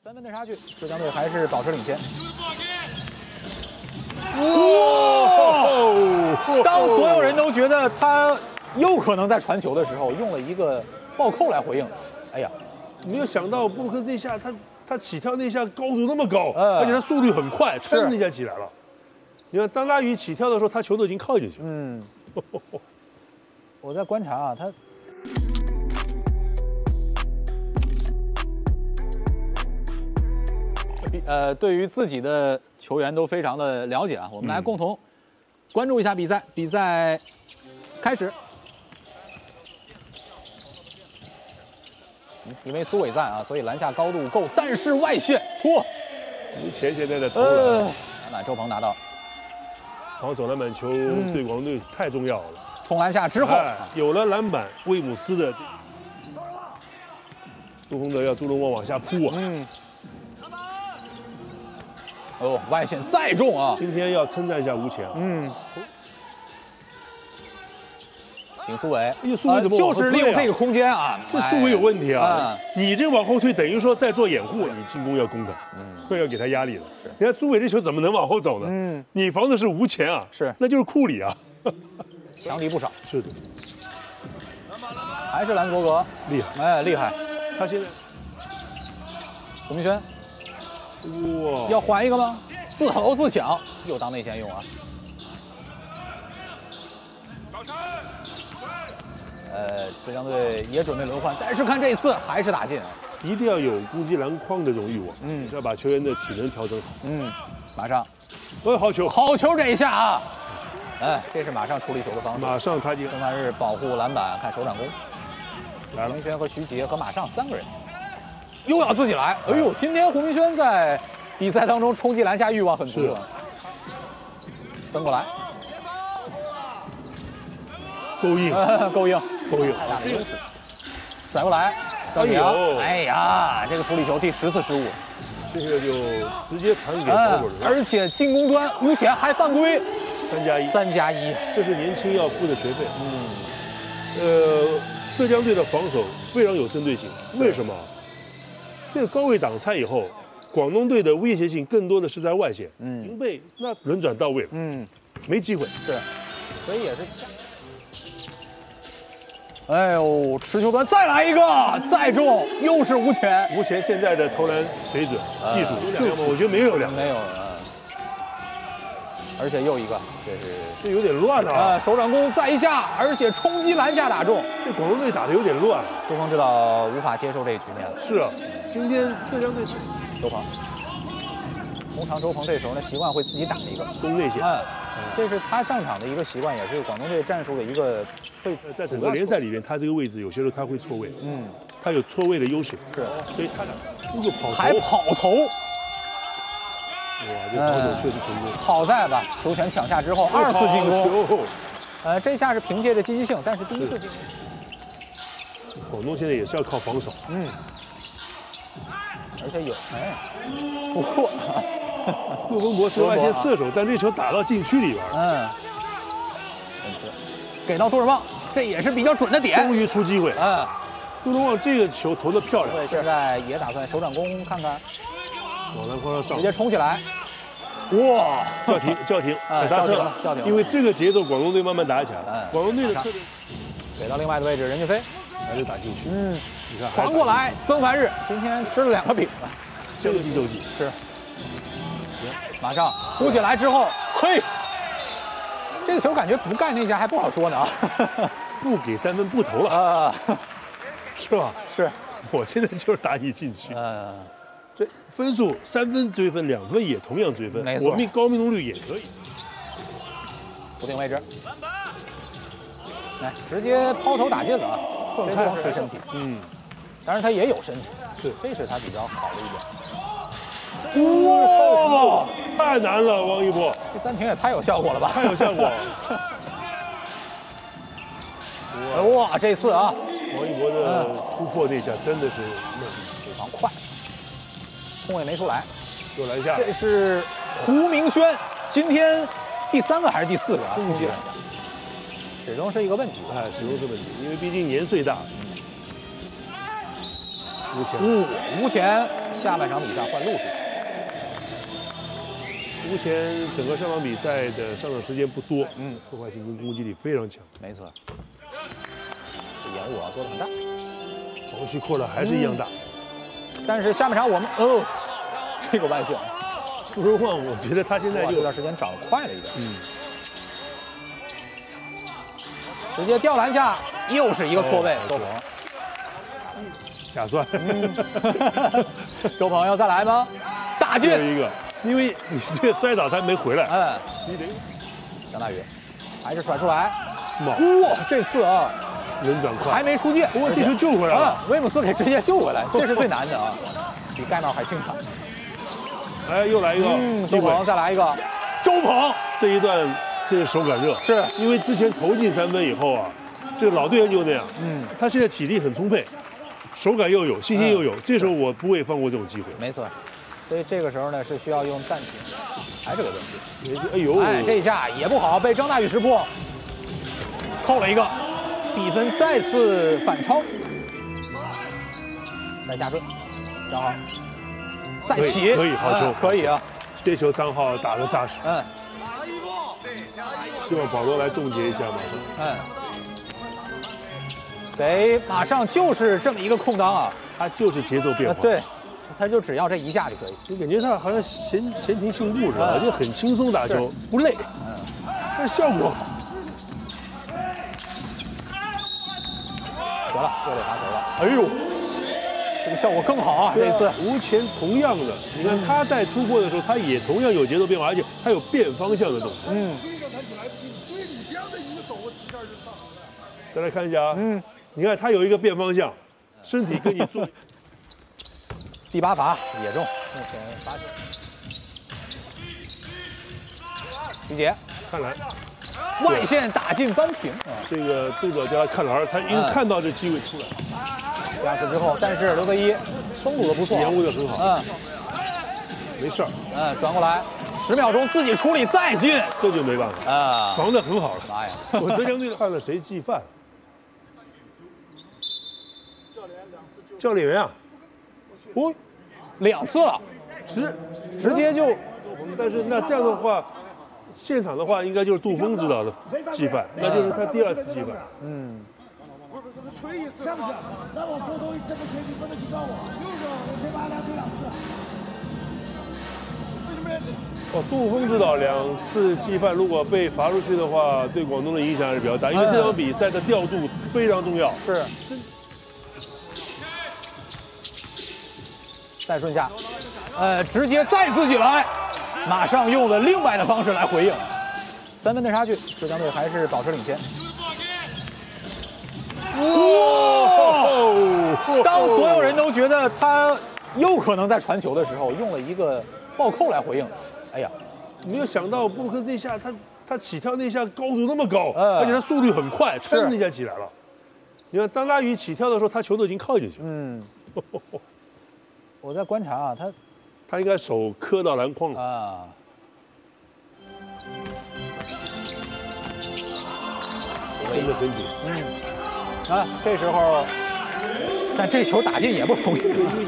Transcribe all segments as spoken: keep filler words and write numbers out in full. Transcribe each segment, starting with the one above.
三分的差距，浙江队还是保持领先。哇！当所有人都觉得他有可能在传球的时候，用了一个暴扣来回应。哎呀， 没有想到布克这下他他起跳那下高度那么高， 呃、 而且他速度很快，噌一下起来了。你看张大宇起跳的时候，他球都已经靠进去了。 嗯，我在观察啊，他。 呃，对于自己的球员都非常的了解啊，我们来共同关注一下比赛。比赛开始，因为苏伟在啊，所以篮下高度够，但是外线，嚯！ 前现在的投篮， 篮板周鹏拿到， 防守篮板球对广东队太重要了。 冲篮下之后， 哎、有了篮板，威姆斯的杜洪德要杜龙旺往下扑啊。 嗯。 哦，外线再重啊！ 今天要称赞一下吴前啊。 嗯。顶苏伟， 哎苏伟怎么、 呃、就是利用这个空间啊？ 这苏伟有问题啊！ 哎、 你这往后退，等于说在做掩护，你进攻要攻的，嗯，会要给他压力的。你看苏伟这球怎么能往后走呢？嗯，你防的是吴前啊， 是， 那就是库里啊， 强敌不少。 是的， 还是兰伯格厉害， 哎，厉害！ 他现在， 胡明轩。 哇！ 要还一个吗？自投自抢，又当内线用啊。呃，浙江队也准备轮换，但是看这一次还是打进。 一定要有攻击篮筐的这种欲望，嗯，要把球员的体能调整好。 嗯，马上， 哦，好球， 好球这一下啊！哎，这是马上处理球的方式。 马上他就孙范日保护篮板，看手掌功。来了，胡明轩和徐杰和马上三个人。 又要自己来，哎呦！今天胡明轩在比赛当中冲击篮下欲望很足啊。分过来， 够硬， 够硬， 够硬， 太大的优势。甩过来，赵景阳，哎呀，这个处理球第十次失误， 这个就直接传给包裹人， 而且进攻端吴前还犯规， 三加一， 三加一， 这是年轻要付的学费。嗯，呃，浙江队的防守非常有针对性，为什么？ 这个高位挡拆以后，广东队的威胁性更多的是在外线，嗯，赢被那轮转到位了，嗯，没机会， 是，所以也是。哎呦，持球端再来一个，再中，又是吴前。 吴前现在的投篮水准、技术有两样吗？我觉得没有两样， 没有啊。而且又一个，这是这有点乱啊！ 呃，手掌功再一下，而且冲击篮下打中， 这广东队打的有点乱。 周鹏知道无法接受这个局面了。 是啊。 今天浙江队， 周鹏，通常周鹏这时候呢习惯会自己打一个攻内线， 嗯，这是他上场的一个习惯，也是广东队战术的一个会。 在整个联赛里面，他这个位置有些时候他会错位，嗯，他有错位的优势， 是， 所以他这个跑还跑头， 哇，这跑手确实成功。 好在吧，球权抢下之后二次进攻，呃，这下是凭借着积极性，但是第一次进攻， 广东现在也是要靠防守，嗯。 而且有哎，不错， 陆文博是外线射手，但这球打到禁区里边，嗯， 给到杜尔旺，这也是比较准的点， 终于出机会，嗯，杜尔旺这个球投的漂亮， 对，现在也打算手掌功看看， 往篮筐上上， 直接冲起来，哇， 叫停叫停，踩刹车了， 叫停， 因为这个节奏广东队慢慢打起来了，广东队的策略， 给到另外的位置，任俊飞。 还是打进去，嗯，你看传过来，孙凡日今天吃了两个饼了， 这个技斗技是。马上扑起来之后，嘿，这个球感觉不盖那下还不好说呢啊， 不给三分不投了啊， 是吧？ 是， 我现在就是打你进去， 呃， 这分数三分追分，两分也同样追分， 没错， 我命高命中率也可以。 不定位置，来直接抛投打进了啊。 这光吃身体，嗯，当然他也有身体， 是， 这是他比较好的一点。哇， 太难了，王一博， 第三停也太有效果了吧？ 太有效果。 哇，这次啊， 王一博的突破那下真的是非常快，空位没出来， 又篮下。 这是胡明轩，今天第三个还是第四个啊？冲击篮下。 始终是一个问题， 哎，始终是问题，因为毕竟年岁大。吴前， 吴吴前下半场比赛换路数。 目前整个上场比赛的上场时间不多， 嗯， 破坏性跟攻击力非常强。 没错，这延误啊做的很大， 防区扩的还是一样大。 嗯、但是下半场我们哦，这个外线， 傅春晃，我觉得他现在就这段时间长得快了一点。 嗯。 直接吊篮下，又是一个错位，周鹏假算。 嗯、周鹏要再来吗？大进一个，因为你这个摔倒他没回来。 嗯，你得杨大宇还是甩出来， 哇， 这次啊轮转快， 还没出界， 不过这球救回来了， 威姆斯给直接救回来，这是最难的啊，比盖帽还精彩。 哎，又来一个， 嗯，周鹏再来一个，周鹏这一段。 这个手感热， 是因为之前投进三分以后啊，这个老队员就那样， 嗯， 他现在体力很充沛，手感又有，信心又有，嗯、这时候我不会放过这种机会。 没错，所以这个时候呢是需要用暂停，还是个问题。 哎呦， 哎，这一下也不好，被张大宇识破，扣了一个，比分再次反超。再下顺，张浩，再起， 可以，好球， 可以啊， 这球张浩打得扎实， 嗯。 希望保罗来冻结一下，马上。 嗯，得马上就是这么一个空当啊， 他就是节奏变化。 对，他就只要这一下就可以。 就感觉他好像闲闲庭信步似的，就很轻松打球，不累。嗯，但是效果好。 得了，又得罚球了。哎呦，这个效果更好啊！这一次吴前同样的，你看他在突破的时候，他也同样有节奏变化，而且他有变方向的动作。嗯。 再来看一下啊，嗯，你看他有一个变方向，身体跟你做。 第八罚也中，目前八球。徐杰看篮， 外线打进扳平。啊， 这个杜导叫他看篮，他因为看到这机会出来。 加死之后，但是刘德一封堵的不错， 延误的很好。 嗯， 没事儿。 嗯，转过来。 十秒钟自己处理再进， 这就没办法啊，防得很好了。妈呀！我浙江队看了谁记犯？教练员啊， 哦，两次了，直直接就。 但是那这样的话，现场的话应该就是杜峰指导的记犯，那就是他第二次记犯。嗯。吹一次，是不是？那我沟通这个球你不能警告我，就是我先把他吹两次。为什么？ 哦，杜峰指导两次记犯，如果被罚出去的话，对广东的影响还是比较大，因为这场比赛的调度非常重要。 是。再顺下，呃，直接再自己来，马上用了另外的方式来回应。三分的差距，浙江队还是保持领先。哇！当所有人都觉得他有可能在传球的时候，用了一个暴扣来回应。 哎呀， 没有想到布鲁克这一下，他他起跳那下高度那么高，呃、而且他速度很快，噌一下起来了。你看张大宇起跳的时候，他球都已经靠进去了。嗯， 我在观察啊，他他应该手磕到篮筐了啊。真的很紧。 嗯，啊，这时候，但这球打进也不容易。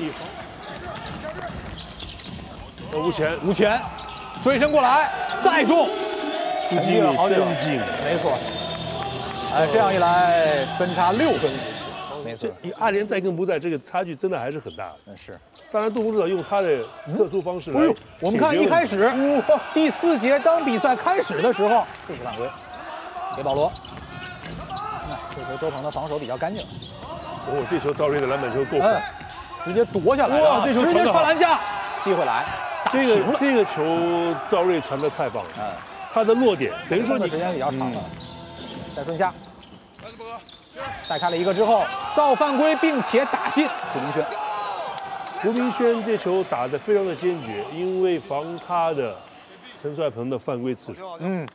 吴前， 吴前。 追身过来，再中， 出击了好久，真近， 没错。哎，这样一来，分差六分，没错。 阿联在跟不在，这个差距真的还是很大的。 嗯，是。 当然，杜峰指导用他的特殊方式来。哎、 我们看一开始，第四节当比赛开始的时候，四次犯规，给保罗。那这球周鹏的防守比较干净。 哦，这球赵睿的篮板球够快， 直接夺下来了。哇，这球直接传篮下，机会来。 这个这个球赵睿传的太棒了，嗯，他的落点等于说你时间比较长了。再顺下，带开了一个之后造犯规，并且打进胡明轩。 胡明轩这球打得非常的坚决，因为防他的陈帅鹏的犯规次数，嗯，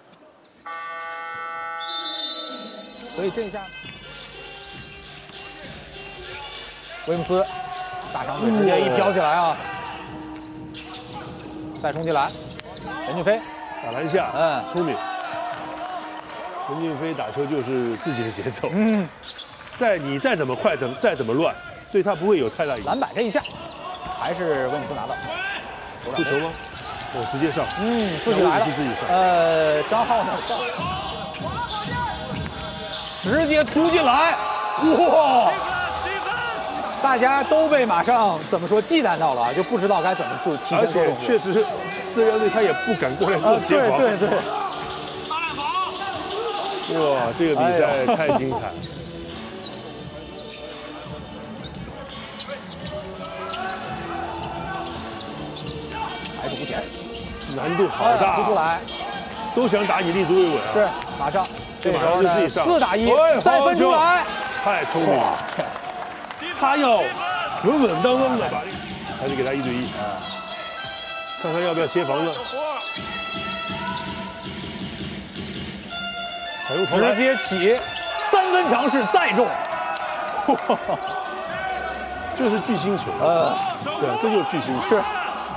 所以这一下，威姆斯大长腿直接一飘起来啊！ 再冲进来，任骏飞打篮下，嗯，聪明。任骏飞打球就是自己的节奏，嗯，再你再怎么快，怎么再怎么乱，对他不会有太大影响。 篮板这一下， 还是温尼斯拿到。 不球吗？我直接上。 嗯，自己来了。 自己上。 呃，张浩呢上，直接突进来，哇！大家都被马上怎么说忌惮到了，就不知道该怎么做提前做动作。 确实是，浙江队他也不敢过来做协防。 对对对。 哇，这个比赛太精彩了。 还是无前， 难度好大， 突出来， 都想打你立足未稳啊！ 是，马上， 这马上就自己上， 四打一，再分出来， 太聪明了，他要稳稳当当的把，还是给他一对一，看看要不要协防呢？ 直接起，三分强势再中， 这是巨星球，呃，对，这就是巨星球。 是。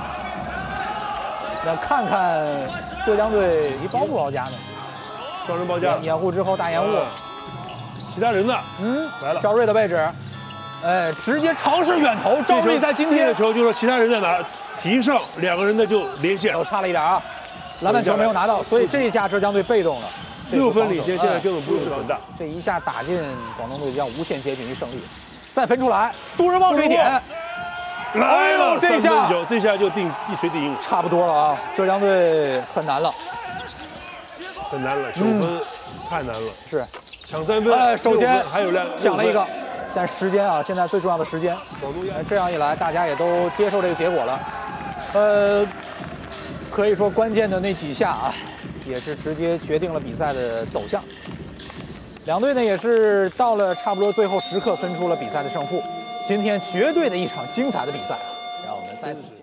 那看看浙江队离包不包夹呢？ 双人包夹， 掩护之后大掩护， 其他人呢？ 嗯， 来了， 赵睿的位置，哎，直接尝试远投。赵睿在今天的球就说其他人在哪，提上两个人的就连线， 哦，差了一点啊，篮板球没有拿到，所以这一下浙江队被动了， 六分领先，现在根本不是很大。 这一下打进广东队将无限接近于胜利，再分出来，杜日旺这一点。 来了， 这下这下就定一锤定音， 差不多了啊！浙江队很难了， 很难了，首分太难了。 是， 抢三分， 呃，首先还有两抢了一个，但时间啊，现在最重要的时间。这样一来，大家也都接受这个结果了。呃，可以说关键的那几下啊，也是直接决定了比赛的走向。两队呢也是到了差不多最后时刻分出了比赛的胜负。今天绝对的一场精彩的比赛啊！让我们再次。